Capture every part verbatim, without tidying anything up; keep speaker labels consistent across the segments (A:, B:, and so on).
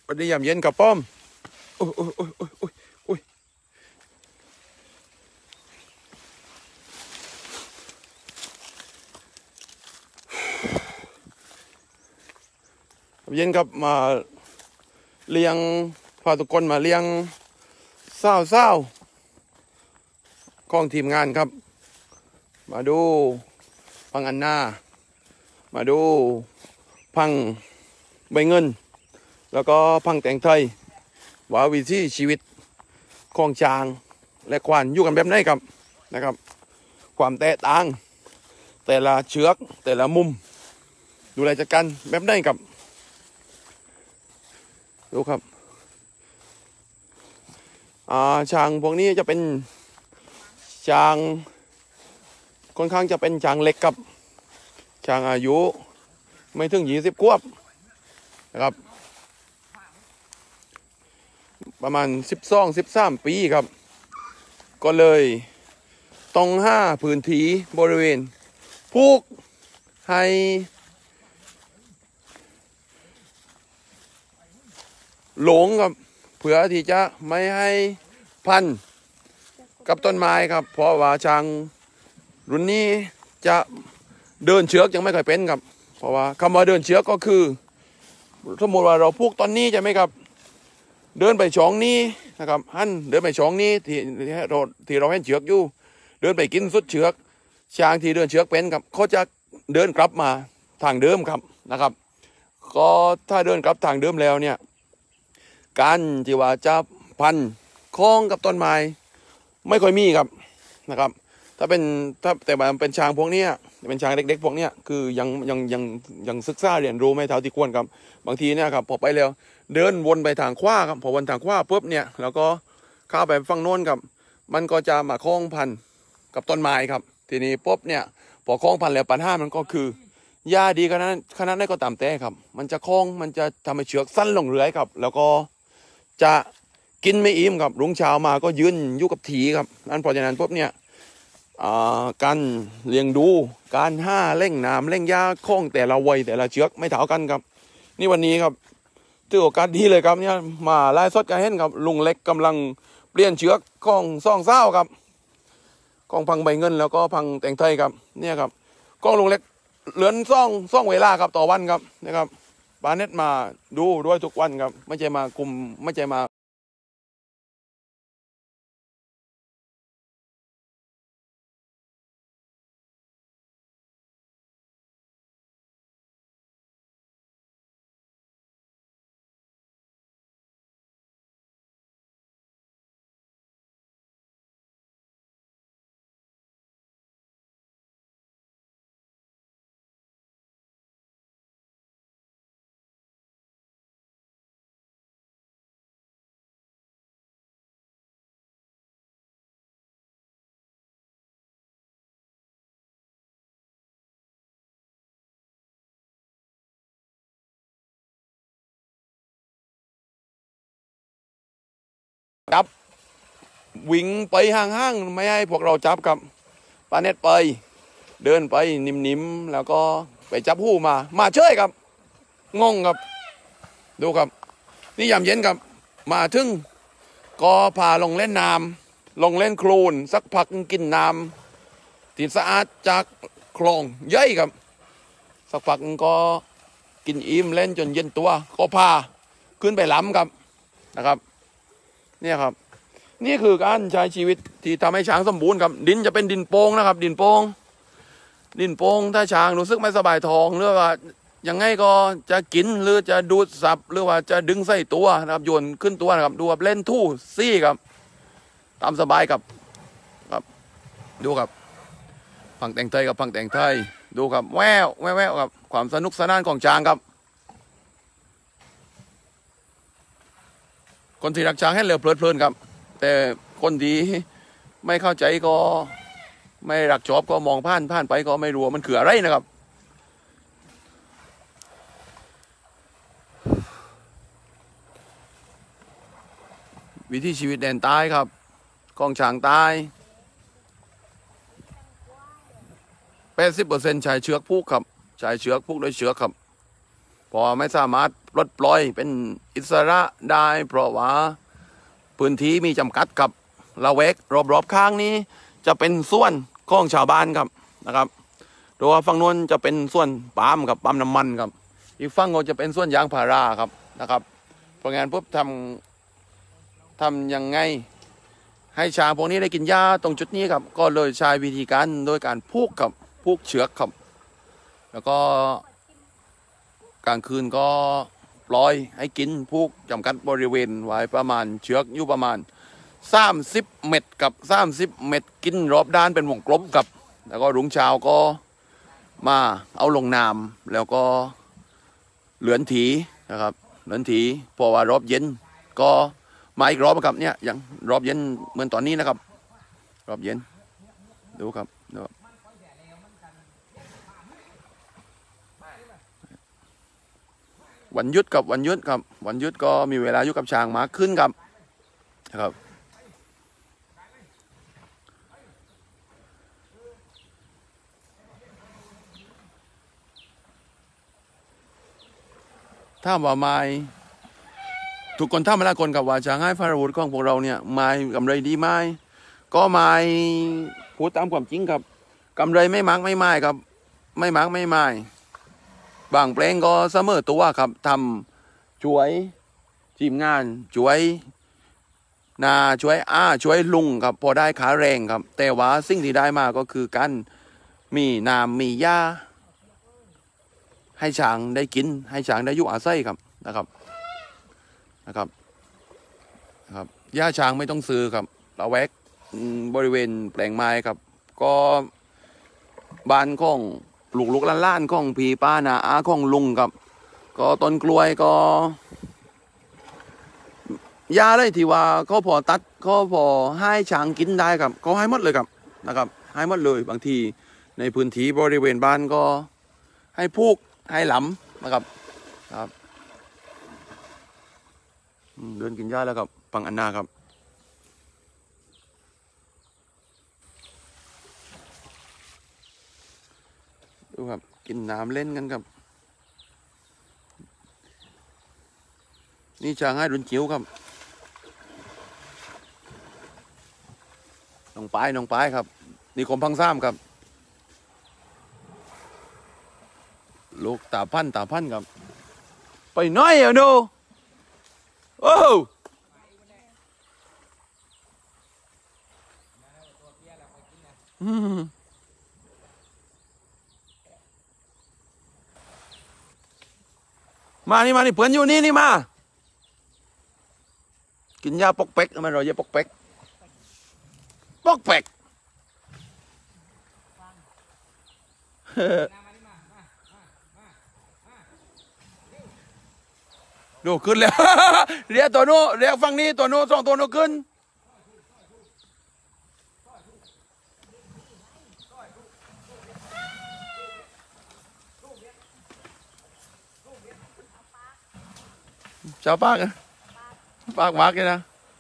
A: วันนี้ยามเย็นกับป้อมโอ้ยโอ้ยโอ้ยโอ้ยโอ้ยโอ้ยเย็นครับมาเลี้ยงพาทุกคนมาเลี้ยงเศร้าเศร้าของทีมงานครับมาดูพังอันนามาดูพังใบเงินแล้วก็พังแตงไทยว่าวิถีชีวิตของช้างและควานอยู่กันแบบไหนครับนะครับความแตกต่างแต่ละเชือกแต่ละมุมดูแลจัดการแบบไหนครับดูครับอ่าช้างพวกนี้จะเป็นช้างค่อนข้างจะเป็นช้างเล็กครับช้างอายุไม่ถึงยี่สิบขวบนะครับประมาณสิบสองสิบสามปีครับก็เลยต้องห้าพื้นที่บริเวณผูกให้หลงครับเพื่อที่จะไม่ให้พันกับต้นไม้ครับเพราะว่าช้างรุ่นนี้จะเดินเชือกยังไม่เคยเป็นครับเพราะว่าคำว่าเดินเชือกก็คือสมมติว่าเราผูกตอนนี้ใช่ไหมครับเดินไปช่องนี้นะครับฮั่นเดินไปช่องนี้ที่เราที่เราเห็นเชือกอยู่เดินไปกินสุดเชือกช้างที่เดินเชือกเป็นครับเขาจะเดินกลับมาทางเดิมครับนะครับก็ถ้าเดินกลับทางเดิมแล้วเนี่ยการที่ว่าจะพันคล้องกับต้นไม้ไม่ค่อยมีครับนะครับถ้าเป็นถ้าแต่ว่าเป็นช้างพวกนี้เป็นช้างเด็กๆพวกนี้คือยังยังยังยังศึกษาเรียนรู้ไม่เท่าที่ควรครับบางทีเนี่ยครับพอไปแล้วเดินวนไปทางขวาครับพอวนทางขวาปุ๊บเนี่ยแล้วก็เข้าไปฝั่งโน้นครับมันก็จะมาคล้องพันกับต้นไม้ครับทีนี้ปุ๊บเนี่ยพอคล้องพันแล้วปัญหามันก็คือหญ้าดีขนาดขนาดนั้นก็ตามแต่ครับมันจะคล้องมันจะทำให้เชือกสั้นลงเรื่อยครับแล้วก็จะกินไม่อิ่มครับรุ่งเช้ามาก็ยืนอยู่กับถีครับนั่นเพราะฉะนั้นปุ๊บเนี่ยการเลี้ยงดูการห้าเล่งน้ำเล่งหญ้าคล้องแต่ละวัยแต่ละเชือกไม่เท่ากันครับนี่วันนี้ครับถือโอกาสดีเลยครับเนี่ยมาไล่สดกันเห็นครับลุงเล็กกำลังเปลี่ยนเชือกของซ่องเศร้าครับของพังใบเงินแล้วก็พังแตงไทยครับเนี่ยครับกล้องลุงเล็กเหลือนซ่องซ่องเวลาครับต่อวันครับนะครับปาเน็ตมาดูด้วยทุกวันครับไม่ใช่มากลุ่มไม่ใช่มาจับวิ่งไปห่างๆไม่ให้พวกเราจับครับปาเน็ตไปเดินไปนิ่มๆแล้วก็ไปจับหูมามาเชยครับงงครับดูครับนี่ยามเย็นครับมาถึงก็พาลงเล่นน้ำลงเล่นโคลนสักพักกินน้ำที่สะอาดจากคลองใหญ่ครับสักพักก็กินอิ่มเล่นจนเย็นตัวก็พาขึ้นไปล้ำครับนะครับเนี่ยครับนี่คือการใช้ชีวิตที่ทำให้ช้างสมบูรณ์ครับดินจะเป็นดินโป่งนะครับดินโป่งดินโป่งถ้าช้างรู้สึกไม่สบายท้องหรือว่ายังไงก็จะกินหรือจะดูดซับหรือว่าจะดึงใส่ตัวนะครับโยนขึ้นตัวนะครับดูแบบเล่นทู่ซี่ครับตามสบายครับครับดูครับพังแตงไทยกับพังแตงไทยดูครับแววแววแววครับความสนุกสนานของช้างครับคนที่รักช้างให้เร็วเพลิดเพลินครับแต่คนที่ไม่เข้าใจก็ไม่รักชอบก็มองผ่านผ่านไปก็ไม่รู้มันคืออะไรนะครับวิถีชีวิตแดนใต้ครับของช้างใต้แปดสิบเปอร์เซ็นต์ใช้เชือกผูกครับใช้เชือกผูกด้วยเชือกครับพอไม่สามารถปลดปล่อยเป็นอิสระได้เพราะว่าพื้นที่มีจำกัดกับละแวกรอบๆข้างนี้จะเป็นส่วนของชาวบ้านครับนะครับโดยว่าฝั่งนู้นจะเป็นส่วนปาล์มกับปาล์มน้ำมันครับอีกฝั่งก็จะเป็นส่วนยางพาราครับนะครับเพราะงั้นปุ๊บทำทำยังไงให้ช้างพวกนี้ได้กินหญ้าตรงจุดนี้ครับก็เลยใช้วิธีการโดยการผูกกับผูกเชือกครับแล้วก็กลางคืนก็ปล่อยให้กินผูกจำกัดบริเวณไว้ประมาณเชือกอยู่ประมาณสามสิบเมตรกับสามสิบเมตรกินรอบด้านเป็นวงกลมครับแล้วก็รุ่งเช้าก็มาเอาลงน้ำแล้วก็เหลือนถีนะครับเหลือนถีเพราะว่ารอบเย็นก็มาอีกรอบครับเนี่ยอย่างรอบเย็นเหมือนตอนนี้นะครับรอบเย็นดูครับดูวันหยุดกับวันหยุดครับวันหยุดก็มีเวลาอยู่กับช้างมากขึ้นครับนะครับถ้าว่าไม้ทุกคนถ้ามาละคนกับว่าช้างให้ฟาราวูดของพวกเราเนี่ยไม้กำไรดีไหมก็ไม้พูดตามความจริงครับกำไรไม่มากไม่ไม้ครับไม่มากไม่ไม้บางแปลงก็เสมอตัวครับทำช่วยทีมงานช่วยนาช่วยอ้าช่วยลุงครับพอได้ขาแรงครับแต่ว่าสิ่งที่ได้มาก็คือการมีน้ำมีหญ้าให้ช้างได้กินให้ช้างได้อยู่อาศัยครับนะครับนะครับนะครับหญ้าช้างไม่ต้องซื้อครับละแวกบริเวณแปลงไม้ครับก็บ้านของลูกลูกล้านๆของพี่ป้านาอาของลุงครับก็ต้นกล้วยก็ยาเลยที่ว่าเขาพอตัดเขาพอให้ช้างกินได้ครับเขาให้หมดเลยครับนะครับให้หมดเลยบางทีในพื้นที่บริเวณบ้านก็ให้พูกให้หลำนะครับครับเดินกินหญ้าแล้วครับปังอันนาครับดูครับกินน้ำเล่นกันครับนี่ช้างให้รุนจิ๋วครับน้องปายน้องปายครับนี่คมพังซ้ำครับลูกตาพันตาพันครับไปน้อยอ่ะดูโอ้มานี่มานี่เพื่อนอยู่นี่นี่มากินยาปอกเป็กทำไมเราเยอะปอกเป็กปอกเป็กดูขึ้นแล้ว เรียกตัวโน้เรียกฝั่งนี้ตัวโน้สองตัวโน้ขึ้นเจ้าปากปากมากเลยนะ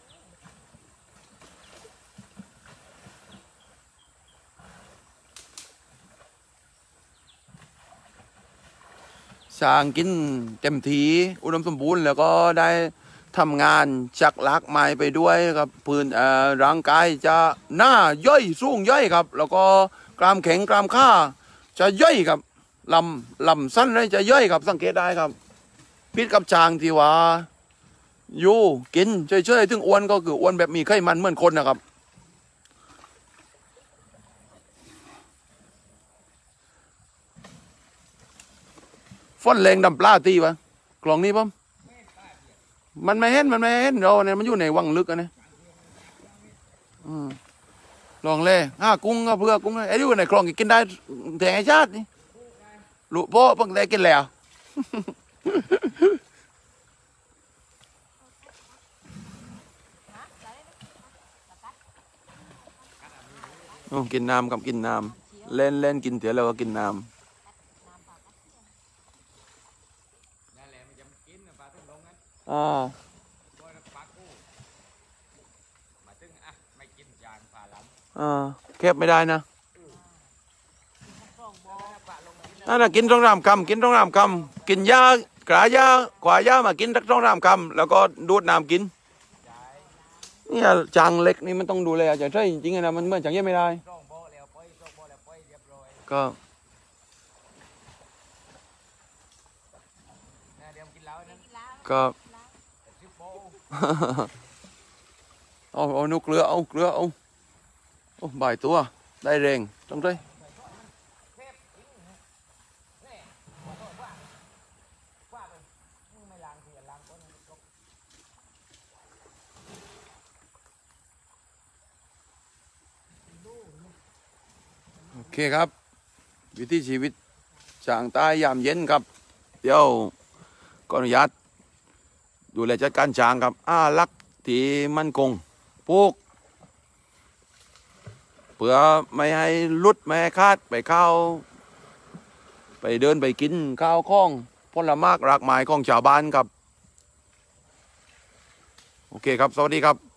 A: ช้างกินเต็มทีอุดมสมบูรณ์แล้วก็ได้ทำงานจักลักไม้ไปด้วยครับพื้นร่างกายจะหน้าย่อยสูงย่อยครับแล้วก็กรามแข็งกรามข้าจะย่อยครับลำลำสั้นเลยจะย่อยครับสังเกตได้ครับพิษกับช้างที่ว่าอยู่กินเฉยๆถึงอ้วนก็คืออ้วนแบบมีไขมันเหมือนคนนะครับฟ้อนแรงดำปลาตีวะกล่องนี้ปั๊มมันไม่เห็นมันไม่เห็นเราเนี่ยมันอยู่ในวังลึกอะเนี่ยลองเล่ห้ากุ้งก็เพื่อกุ้งไอ้อยู่ในคลองกินได้แทงไอ้ชาตินี่ลูกพ่อเพิ่งได้กินแล้วกินน้ำกับกินน้ำเล่นเล่นกินเตี๋ยวแล้วก็กินน้ำอ่าอ่าแคบไม่ได้นะนั่นแหละกินต้องรำคำกินต้องรำคำกินยากขายาขวายามากินสักสองสามคำแล้วก็ดูดน้ำกินเนี่ยจางเล็กนี่มันต้องดูแลจะใช่จริงๆนะมันเหมื่อนจางเยี่ยไม่ได้ก็ก็ เอาเอานุเกลือเอาเกลือเอาโอ้บ่ายตัวได้แรงต้องได้โอเคครับวิถีชีวิตช่างใต้ยามเย็นครับเดี๋ยวก็อนุญาตดูแลจัดการช้างครับอารักที่มั่นคงปลูกเพื่อไม่ให้ลุดไม่ให้คาดไปเข้าไปเดินไปกินข้าวข้องผลไม้รากไม้ของชาวบ้านครับโอเคครับสวัสดีครับ